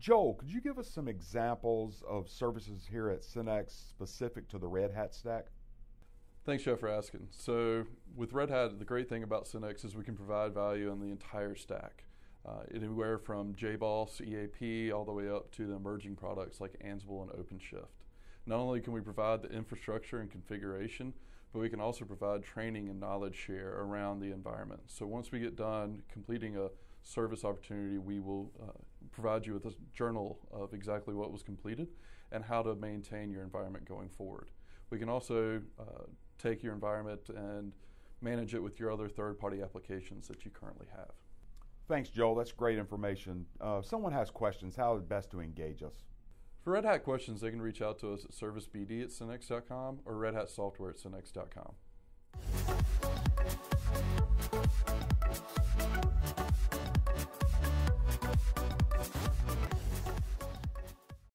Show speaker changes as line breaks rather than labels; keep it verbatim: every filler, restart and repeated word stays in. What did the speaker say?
Joel, could you give us some examples of services here at SYNNEX specific to the Red Hat stack?
Thanks, Jeff, for asking. So with Red Hat, the great thing about SYNNEX is we can provide value on the entire stack. Uh, anywhere from J BOSS, E A P, all the way up to the emerging products like Ansible and OpenShift. Not only can we provide the infrastructure and configuration, but we can also provide training and knowledge share around the environment. So once we get done completing a service opportunity, we will uh, provide you with a journal of exactly what was completed and how to maintain your environment going forward. We can also uh, take your environment and manage it with your other third-party applications that you currently have.
Thanks, Joel. That's great information. Uh, if someone has questions, how is it best to engage us?
For Red Hat questions, they can reach out to us at servicebd at synnex dot com or Red Hat Software at synnex dot com.